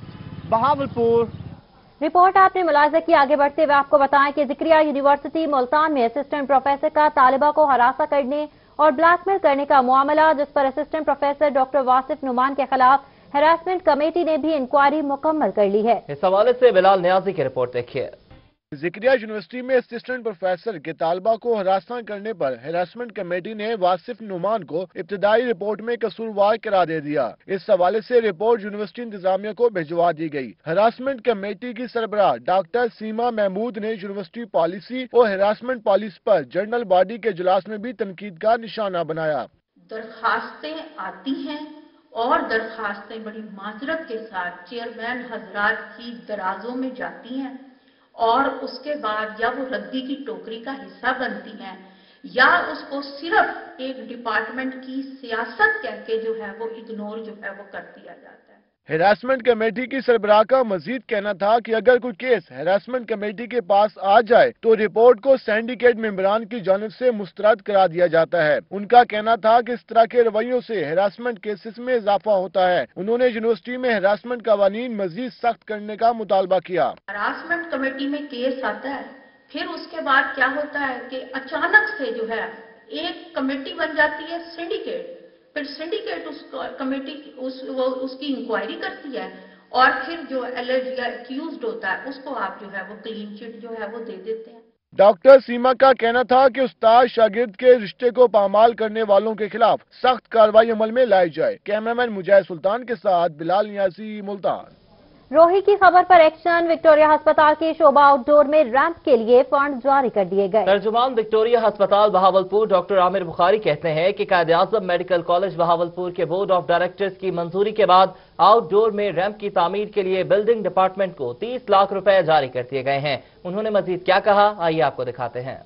बहावलपुर। रिपोर्ट आपने मुलाहिजा की। आगे बढ़ते हुए आपको बताएं कि जिक्रिया यूनिवर्सिटी मुल्तान में असिस्टेंट प्रोफेसर का तालिबा को हरासा करने और ब्लैकमेल करने का मामला, जिस पर assistant professor doctor Wasif Noman के खिलाफ हैरासमेंट कमेटी ने भी इंक्वायरी मुकम्मल कर ली है। इस हवाले से बिलाल नियाजी की रिपोर्ट देखिए। जिक्रिया यूनिवर्सिटी में असिस्टेंट प्रोफेसर के तालबा को हरासा करने पर हैरासमेंट कमेटी ने वासिफ नुमान को इब्तदाई रिपोर्ट में कसूरवार करार दे दिया। इस हवाले से रिपोर्ट यूनिवर्सिटी इंतजामिया को भिजवा दी गई। हरासमेंट कमेटी की सरबराह डॉक्टर सीमा महमूद ने यूनिवर्सिटी पॉलिसी और हरासमेंट पॉलिसी पर जनरल बॉडी के इजलास में भी तनकीद का निशाना बनाया। दरखास्तें आती हैं और दरखास्तें बड़ी माजरत के साथ चेयरमैन हजरात की दराजों में जाती हैं और उसके बाद या वो रद्दी की टोकरी का हिस्सा बनती हैं या उसको सिर्फ एक डिपार्टमेंट की सियासत कह के जो है वो इग्नोर जो है वो कर दिया जाता है। हैरासमेंट कमेटी की सरबराह का मजीद कहना था कि अगर कोई केस हैरासमेंट कमेटी के पास आ जाए तो रिपोर्ट को सिंडिकेट मेंबरान की जानिब से मुस्तरद करा दिया जाता है। उनका कहना था कि इस तरह के रवैयों से हैरासमेंट केसेस में इजाफा होता है। उन्होंने यूनिवर्सिटी में हैरासमेंट कवानीन मजीद सख्त करने का मुतालबा किया। हैरासमेंट कमेटी में केस आता है, फिर उसके बाद क्या होता है कि अचानक से जो है एक कमेटी बन जाती है सिंडिकेट, फिर सिंडिकेट उस कमेटी उसकी इंक्वायरी करती है और फिर जो एलिज या एक्यूज्ड होता है उसको आप जो है वो क्लीन चिट जो है वो दे देते हैं। डॉक्टर सीमा का कहना था कि उस्ताद शागिर्द के रिश्ते को पामाल करने वालों के खिलाफ सख्त कार्रवाई अमल में लाई जाए। कैमरामैन मुजाहिद सुल्तान के साथ बिलाल नियाजी, मुल्तान। रोही की खबर पर एक्शन। विक्टोरिया अस्पताल के शोभा आउटडोर में रैंप के लिए फंड जारी कर दिए गए। तर्जुमान विक्टोरिया अस्पताल बहावलपुर डॉक्टर आमिर बुखारी कहते हैं कि कायद-ए-आज़म मेडिकल कॉलेज बहावलपुर के बोर्ड ऑफ डायरेक्टर्स की मंजूरी के बाद आउटडोर में रैंप की तामीर के लिए बिल्डिंग डिपार्टमेंट को 30 लाख रुपए जारी कर दिए गए हैं। उन्होंने मजीद क्या कहा, आइए आपको दिखाते हैं।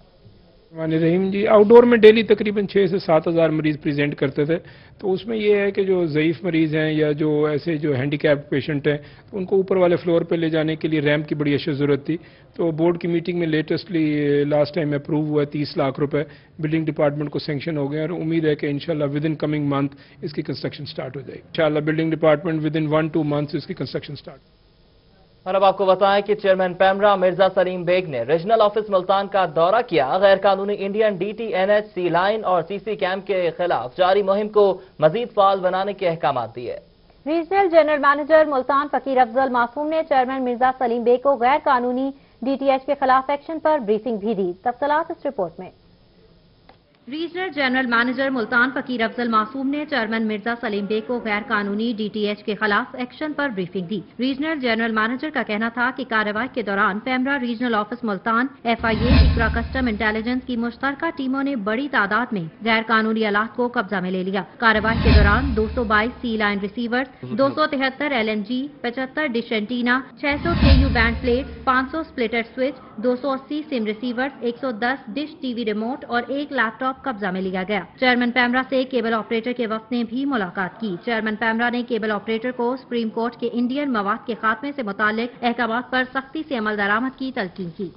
रहीम जी, आउटडोर में डेली तकरीबन 6 से 7 हज़ार मरीज प्रेजेंट करते थे, तो उसमें ये है कि जो ज़ईफ़ मरीज़ हैं या जो ऐसे जो हैंडीकैप्ड पेशेंट हैं तो उनको ऊपर वाले फ्लोर पे ले जाने के लिए रैंप की बड़ी अशद ज़रूरत थी। तो बोर्ड की मीटिंग में लेटेस्टली लास्ट टाइम अप्रूव हुआ 30 लाख रुपए बिल्डिंग डिपार्टमेंट को सेंक्शन हो गए और उम्मीद है कि इंशाल्लाह विद इन कमिंग मंथ इसकी कंस्ट्रक्शन स्टार्ट हो जाएगी। इंशाल्लाह building department within 1-2 months इसकी कंस्ट्रक्शन स्टार्ट। और अब आपको बताएं कि चेयरमैन पैमरा मिर्जा सलीम बेग ने रीजनल ऑफिस मुल्तान का दौरा किया। गैर कानूनी इंडियन DTNH सी लाइन और CC कैंप के खिलाफ जारी मुहिम को मजीद फाल बनाने के अहकाम दिए। रीजनल जनरल मैनेजर मुल्तान फकीर अफजल मासूम ने चेयरमैन मिर्जा सलीम बेग को गैर कानूनी DTH के खिलाफ एक्शन पर ब्रीफिंग भी दी। तफसीलात इस रिपोर्ट में। रीजनल जनरल मैनेजर मुल्तान फकीर अफजल मासूम ने चेयरमैन मिर्जा सलीम बेग को गैर कानूनी DTH के खिलाफ एक्शन पर ब्रीफिंग दी। रीजनल जनरल मैनेजर का कहना था कि कार्रवाई के दौरान PEMRA regional office Multan, FIA, इकरा कस्टम इंटेलिजेंस की मुश्तरका टीमों ने बड़ी तादाद में गैर कानूनी आलात को कब्जा में ले लिया। कार्रवाई के दौरान 222 C line receivers, 273 LNG, 75 dish antenna, 600 KU band plate, 500 splitter switch, 280 SIM receivers, 110 dish TV remote और 1 लैपटॉप कब्जा में लिया गया। चेयरमैन पैमरा से केबल ऑपरेटर के वक्त ने भी मुलाकात की। चेयरमैन पैमरा ने केबल ऑपरेटर को सुप्रीम कोर्ट के इंडियन मवाद के खात्मे से मुतालिक अहकाम पर सख्ती से अमल दरामद की तलकीन की।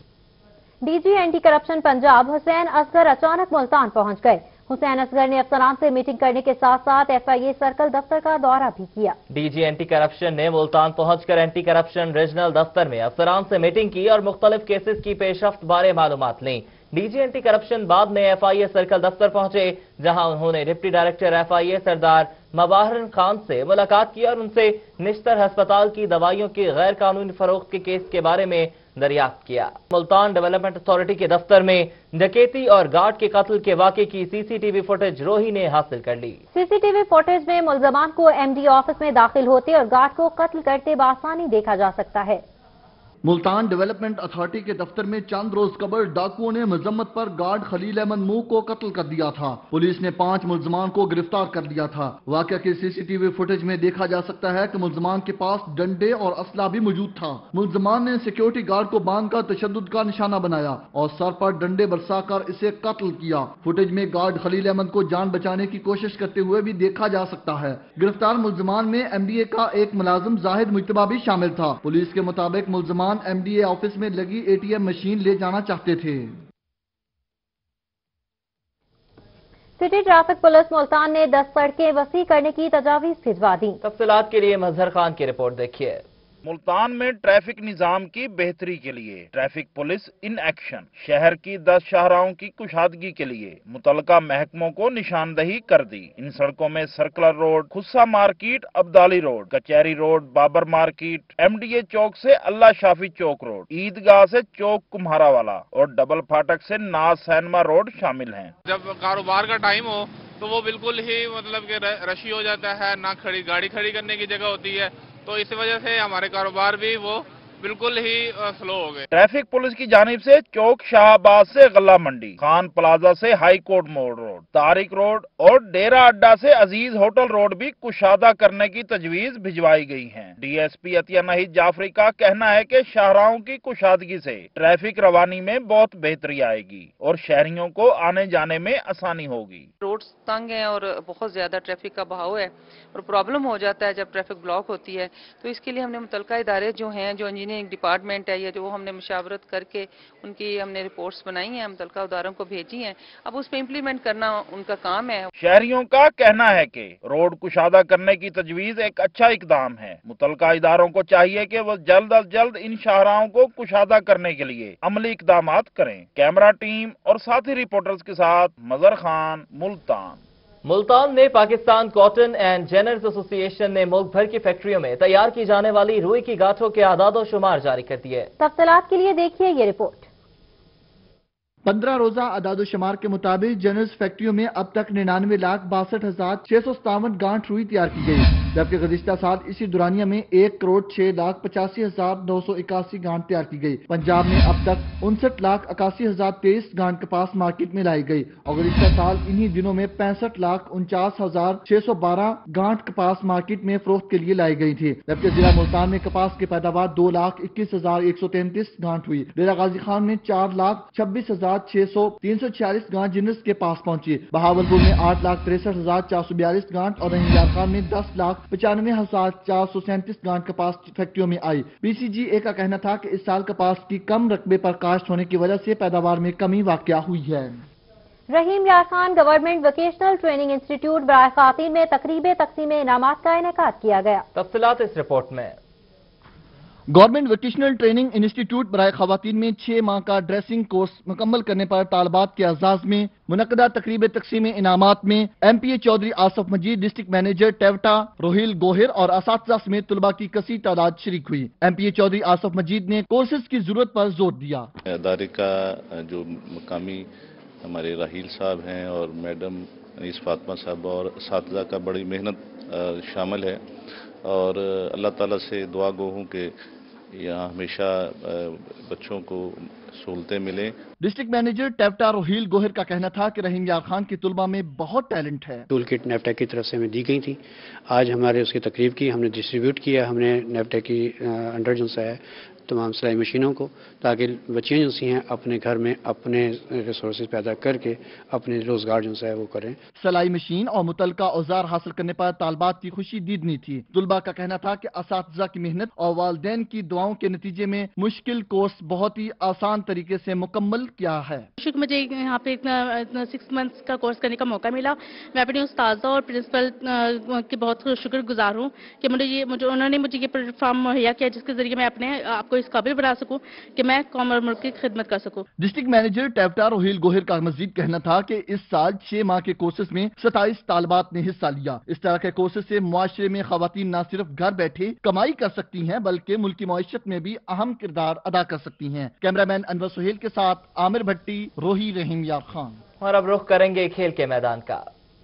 DG anti corruption Punjab Hussain Asghar अचानक मुल्तान पहुंच गए। हुसैन असगर ने अफसरान से मीटिंग करने के साथ साथ FIA सर्कल दफ्तर का दौरा भी किया। DG एंटी करप्शन ने मुल्तान पहुंचकर एंटी करप्शन रीजनल दफ्तर में अफसरान से मीटिंग की और मुख्तलिफ केसेस की पेशरफ्त बारे मालूमात ली। DG एंटी करप्शन बाद में FIA सर्कल दफ्तर पहुंचे, जहां उन्होंने deputy director FIA Sardar Mabahran Khan से मुलाकात की और उनसे निश्तर अस्पताल की दवाइयों की गैर कानूनी फरोख्त के केस के बारे में दरियाफ्त किया। मुल्तान डेवलपमेंट अथॉरिटी के दफ्तर में डकैती और गार्ड के कत्ल के वाक़े की CCTV फुटेज रोही ने हासिल कर ली। CCTV फुटेज में मुल्जमान को MD ऑफिस में दाखिल होते और गार्ड को कत्ल करते बआसानी देखा जा सकता है। मुल्तान डेवलपमेंट अथॉरिटी के दफ्तर में चंद रोज कबल डाकुओं ने मजम्मत पर गार्ड खलील अहमद मूह को कत्ल कर दिया था। पुलिस ने 5 मुल्जमान को गिरफ्तार कर लिया था। वाक़या के CCTV फुटेज में देखा जा सकता है कि मुल्जमान के पास डंडे और असला भी मौजूद था। मुल्जमान ने सिक्योरिटी गार्ड को बांधकर तशद्दुद का निशाना बनाया और सर पर डंडे बरसाकर इसे कत्ल किया। फुटेज में गार्ड खलील अहमद को जान बचाने की कोशिश करते हुए भी देखा जा सकता है। गिरफ्तार मुल्जमान में MDA का एक मुलाजिम जाहिद मुजतबा भी शामिल था। पुलिस के मुताबिक मुल्जमान MDA ऑफिस में लगी ATM मशीन ले जाना चाहते थे। सिटी ट्रैफिक पुलिस मुल्तान ने 10 सड़कें वसी करने की तजावीज भिजवा दी। तफसीलात के लिए मजहर खान की रिपोर्ट देखिए। मुल्तान में ट्रैफिक निजाम की बेहतरी के लिए ट्रैफिक पुलिस इन एक्शन। शहर की 10 शाहराहों की कुशादगी के लिए मुतलका महकमों को निशानदही कर दी। इन सड़कों में circular road, Khussa market, Abdali road, Kachehri road, Babar market, MDA Chowk से अल्लाह शाफी चौक रोड, ईदगाह से चौक कुम्हारा वाला और डबल फाटक से नाज सैनमा रोड शामिल हैं। जब कारोबार का टाइम हो तो वो बिल्कुल ही मतलब कि रशी हो जाता है, ना गाड़ी खड़ी करने की जगह होती है, तो इस वजह से हमारे कारोबार भी वो बिल्कुल ही स्लो हो गए। ट्रैफिक पुलिस की जानिब से चौक शाहबाद से गल्ला मंडी, खान प्लाजा से हाई कोर्ट मोड़ रोड, तारिक रोड और डेरा अड्डा से अजीज होटल रोड भी कुशादा करने की तजवीज भिजवाई गई है। DSP अतिया नाहिद जाफरी का कहना है कि शाहराहों की कुशादगी से ट्रैफिक रवानी में बहुत बेहतरी आएगी और शहरियों को आने जाने में आसानी होगी। रोड तंग है और बहुत ज्यादा ट्रैफिक का बहाव है और प्रॉब्लम हो जाता है जब ट्रैफिक ब्लॉक होती है, तो इसके लिए हमने मुतलका इदारे जो हैं, जो इंजीनियरिंग डिपार्टमेंट है, ये जो हमने मुशावरत करके उनकी हमने रिपोर्ट्स बनाई हैं, मुतलका इदारों को भेजी हैं। अब उस पर इम्प्लीमेंट करना उनका काम है। शहरियों का कहना है कि रोड कुशादा करने की तजवीज एक अच्छा इकदाम है। मुतलका इदारों को चाहिए कि वो जल्द अज जल्द इन शाहराहों को कुशादा करने के लिए अमली इकदामात करें। कैमरा टीम और साथी रिपोर्टर्स के साथ मजहर खान, मुल्तान में Pakistan cotton and ginners association ने मुल्क भर की फैक्ट्रियों में तैयार की जाने वाली रुई की गांठों के आदाद शुमार जारी कर दिए। तफसीलात के लिए देखिए ये रिपोर्ट। 15 रोजा आदाद शुमार के मुताबिक जनरल्स फैक्ट्रियों में अब तक 99,62,657 गांठ रुई तैयार की गई, जबकि गुज़िश्ता साल इसी दुरानिया में 1,06,85,981 गांठ तैयार की गई। पंजाब में अब तक 59,81,023 गांठ कपास मार्केट में लाई गई और गुज़िश्ता साल इन्हीं दिनों में 65,49,612 गांठ कपास मार्केट में फरोख्त के लिए लाई गई थी, जबकि जिला मुल्तान में कपास की पैदावार 2,21,133 गांठ हुई। डेरा गाजी खान में 4,26,346 गांठ जिन्नस के पास पहुंची। बहावलपुर में 8,63,442 गांठ और रहीमयार खान में 10,95,437 गांठ कपास फैक्ट्रियों में आई। PCGA का कहना था कि इस साल कपास की कम रकबे पर काश्त होने की वजह से पैदावार में कमी वाक़या हुई है। Rahim Yar Khan government vocational training institute बराए खातीन में तकरीब तकसीम इनामात का इनेकाद किया गया। तफसीलात इस रिपोर्ट में। गवर्नमेंट वोकेशनल ट्रेनिंग इंस्टीट्यूट बराए खवातीन में 6 माह का ड्रेसिंग कोर्स मुकम्मल करने पर तालबात के एजाज में मुनक्कदा तकरीब तकसीम इनामात में MPA Chaudhry Asif Majeed, district manager TEVTA Rohail Gohar और असातिज़ा समेत तलबा की कसी तादाद शरीक हुई। MPA चौधरी आसफ मजीद ने कोर्सेज की जरूरत पर जोर दिया। अदारे का जो मकामी हमारे राहील साहब हैं और मैडम अनीस फातिमा साहब और असातिज़ा का बड़ी मेहनत शामिल है और अल्लाह ताला से दुआ गो हूँ कि यहाँ हमेशा बच्चों को सहूलतें मिलें। डिस्ट्रिक्ट मैनेजर टेवटा रोहिल गोहिर का कहना था कि रहीम यार खान की तुलबा में बहुत टैलेंट है। टूल किट नेफ्टा की तरफ से हमें दी गई थी, आज हमारे उसकी तकरीब की, हमने डिस्ट्रीब्यूट किया, हमने नेफ्टा की अंडर जो सा है तमाम सिलाई मशीनों को, ताकि बच्चियाँ जो सी हैं अपने घर में अपने रिसोर्सेज पैदा करके अपने रोजगार जो है वो करें। सिलाई मशीन और मुतलका औजार हासिल करने पर तालबात की खुशी दीदनी थी। तुलबा का कहना था कि असातिज़ा की मेहनत और वालिदैन की दुआओं के नतीजे में मुश्किल कोर्स बहुत ही आसान तरीके से मुकम्मल किया है। मुझे यहाँ पे 6 मंथ्स का कोर्स करने का मौका मिला। मैं अपने उस्तादा और प्रिंसिपल की बहुत शुक्रगुजार हूँ कि उन्होंने मुझे ये प्लेटफॉर्म मुहैया किया जिसके जरिए मैं अपने आपको इस काबिल बना सकूं कि मैं कौम और मुल्क की खिदमत कर सकूं। डिस्ट्रिक्ट मैनेजर टेवटा रोहिल गोहिर का मजीद कहना था कि इस साल 6 माह के कोर्सेज में 27 तालबात ने हिस्सा लिया। इस तरह के कोर्सेज से मुआशरे में खवातीन न सिर्फ घर बैठे कमाई कर सकती हैं बल्कि मुल्की मईशत में भी अहम किरदार अदा कर सकती हैं। कैमरामैन अनवर सुहेल के साथ आमिर भट्टी, रोही, रहीम यार खान। और अब रुख करेंगे खेल के मैदान का।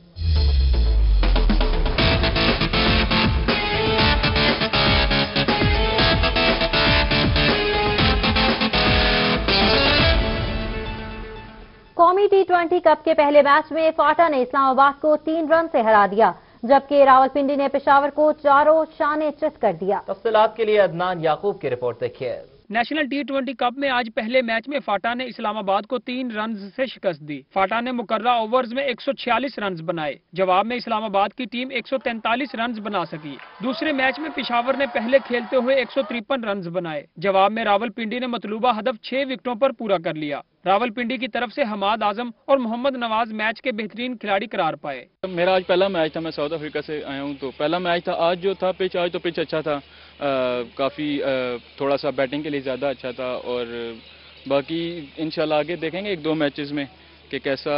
कौमी T20 कप के पहले मैच में फाटा ने इस्लामाबाद को 3 रन से हरा दिया, जबकि रावलपिंडी ने पेशावर को 4 शाने चित कर दिया। तफसीलात के लिए अदनान याकूब की रिपोर्ट देखिए। नेशनल T20 कप में आज पहले मैच में फाटा ने इस्लामाबाद को 3 रन से शिकस्त दी। फाटा ने मुकर्रा ओवर्स में 146 रन बनाए। जवाब में इस्लामाबाद की टीम 143 रन बना सकी। दूसरे मैच में पेशावर ने पहले खेलते हुए 153 रन बनाए। जवाब में रावलपिंडी ने मतलूबा हदफ 6 विकेटों पर पूरा कर लिया। रावलपिंडी की तरफ से हमाद आजम और मोहम्मद नवाज मैच के बेहतरीन खिलाड़ी करार पाए। मेरा आज पहला मैच था, मैं साउथ अफ्रीका से आया हूँ, तो पहला मैच था। आज जो था पिच, आज तो पिच अच्छा था काफ़ी थोड़ा सा बैटिंग के लिए ज़्यादा अच्छा था, और बाकी इंशाल्लाह आगे देखेंगे 1-2 मैचेस में कि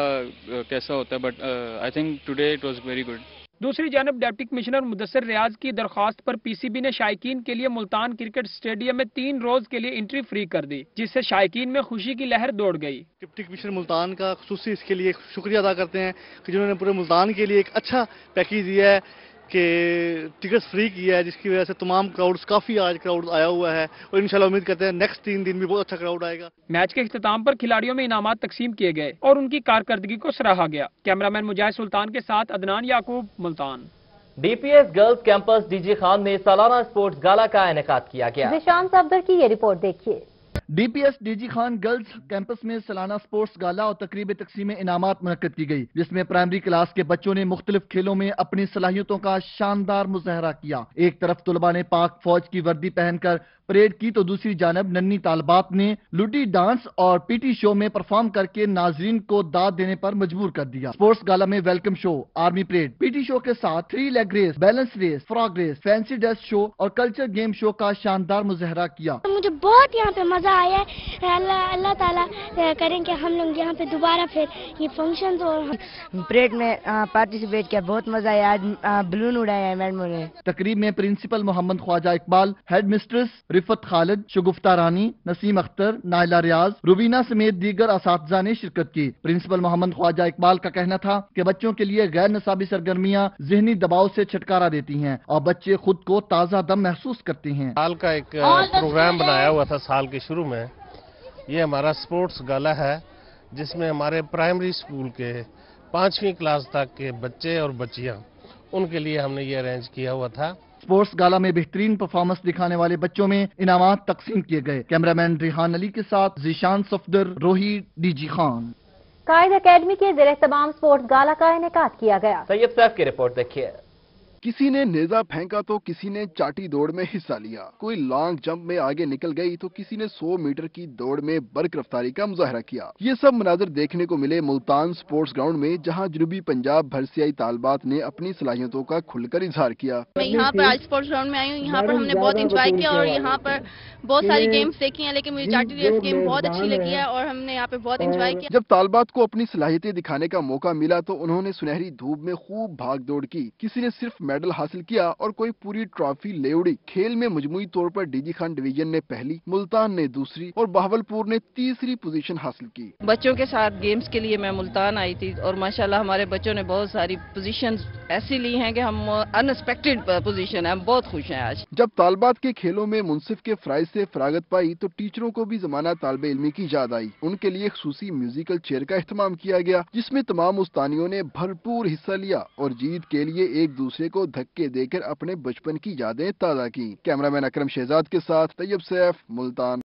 कैसा होता है, but I think today it was very good. दूसरी जानब डिप्टी कमिश्नर मुदस्सिर रियाज की दरख्वास्त पर पीसीबी ने शायकीन के लिए मुल्तान क्रिकेट स्टेडियम में 3 रोज के लिए एंट्री फ्री कर दी, जिससे शायकीन में खुशी की लहर दौड़ गई। डिप्टी कमिश्नर मुल्तान का खुसूसी इसके लिए शुक्रिया अदा करते हैं कि जिन्होंने पूरे मुल्तान के लिए एक अच्छा पैकेज दिया है कि टिकट्स फ्री किया है, जिसकी वजह से तमाम काफ़ी आज क्राउड आया हुआ है, और इंशाल्लाह उम्मीद करते हैं नेक्स्ट 3 दिन भी बहुत अच्छा क्राउड आएगा। मैच के इख्तिताम पर खिलाड़ियों में इनामात तकसीम किए गए और उनकी कारकर्दगी को सराहा गया। कैमरामैन मुजाहिद सुल्तान के साथ Adnan Yaqoob, Multan. DPS girls campus DG Khan में सालाना स्पोर्ट्स गाला का इनेकाद किया गया। जिशान सफदर की ये रिपोर्ट देखिए। DPS DG Khan girls campus में सालाना स्पोर्ट्स गाला और तकरीब तकसीम इनामात मुनक्कद की गई, जिसमें प्राइमरी क्लास के बच्चों ने मुख्तलिफ खेलों में अपनी सलाहियतों का शानदार मुजाहरा किया। एक तरफ तुलबा ने पाक फौज की वर्दी पहनकर परेड की तो दूसरी जानब नन्ही तालबात ने लुटी डांस और पीटी शो में परफॉर्म करके नाजरीन को दाद देने पर मजबूर कर दिया। स्पोर्ट्स गाला में welcome show, army parade, PT show के साथ 3 leg race, balance race, frog race, fancy dress show और कल्चर गेम शो का शानदार मुजाहरा किया। मुझे बहुत यहाँ पे मजा आया है। अल्लाह ताला करें कि हम लोग यहाँ पे दोबारा फिर ये फंक्शन और परेड में पार्टिसिपेट किया, बहुत मजा आया। आज बलून उड़ाया है मैडमों ने। तकरीब में principal Mohammad Khwaja Iqbal, head mistress Riffat Khalid, Shagufta Rani, Naseem Akhtar, Naila Riaz, Rubina समेत दीगर असातिज़ा ने शिरकत की। प्रिंसिपल मोहम्मद ख्वाजा इकबाल का कहना था कि बच्चों के लिए गैर निसाबी सरगर्मियां जहनी दबाव से छुटकारा देती हैं और बच्चे खुद को ताज़ा दम महसूस करते हैं। साल का एक प्रोग्राम बनाया हुआ था साल के शुरू में, ये हमारा स्पोर्ट्स गाला है, जिसमें हमारे प्राइमरी स्कूल के 5वीं क्लास तक के बच्चे और बच्चियां, उनके लिए हमने ये अरेंज किया हुआ था। स्पोर्ट्स गाला में बेहतरीन परफॉर्मेंस दिखाने वाले बच्चों में इनामात तकसीम किए गए। कैमरामैन रिहान अली के साथ जिशान सफदर, रोही, डीजी खान। कायद अकेडमी के ज़ेर तमाम स्पोर्ट्स गाला का इनेकाद किया गया। सैयद सैफ की रिपोर्ट देखिए। किसी ने नेजा फेंका तो किसी ने चाटी दौड़ में हिस्सा लिया, कोई लॉन्ग जंप में आगे निकल गई तो किसी ने 100 मीटर की दौड़ में बर्क रफ्तारी का मुजाहरा किया। ये सब मनाजर देखने को मिले मुल्तान स्पोर्ट्स ग्राउंड में, जहां जनूबी पंजाब भर से आई तालबात ने अपनी सलाहियतों का खुलकर इजहार किया। मैं यहाँ पर आज स्पोर्ट्स ग्राउंड में आई हूँ। यहाँ पर हमने बहुत एंजॉय किया और यहाँ पर बहुत सारी गेम्स देखी हैं, लेकिन मुझे चाटी रेस गेम बहुत अच्छी लगी है और हमने यहाँ पे बहुत एंजॉय किया। जब तालबात को अपनी सलाहियतें दिखाने का मौका मिला तो उन्होंने सुनहरी धूप में खूब भाग दौड़ की। किसी ने सिर्फ मेडल हासिल किया और कोई पूरी ट्रॉफी ले उड़ी। खेल में मजमूई तौर पर डीजी खान डिवीजन ने पहली, मुल्तान ने दूसरी और बहावलपुर ने तीसरी पोजीशन हासिल की। बच्चों के साथ गेम्स के लिए मैं मुल्तान आई थी और माशाल्लाह हमारे बच्चों ने बहुत सारी पोजीशंस ऐसी ली हैं कि हम अनएक्सपेक्टेड पोजीशन है, हम बहुत खुश हैं आज। जब तालबात के खेलों में मुनसिफ के फ्राइज से फरागत पाई तो टीचरों को भी जमाना तालिबे इल्मी की याद आई। उनके लिए खसूसी म्यूजिकल चेयर का इख्तिमाम किया गया, जिसमें तमाम उस्तानियों ने भरपूर हिस्सा लिया और जीत के लिए एक दूसरे को धक्के देकर अपने बचपन की यादें ताज़ा की। कैमरामैन अकरम शहजाद के साथ तैयब सैफ, मुल्तान।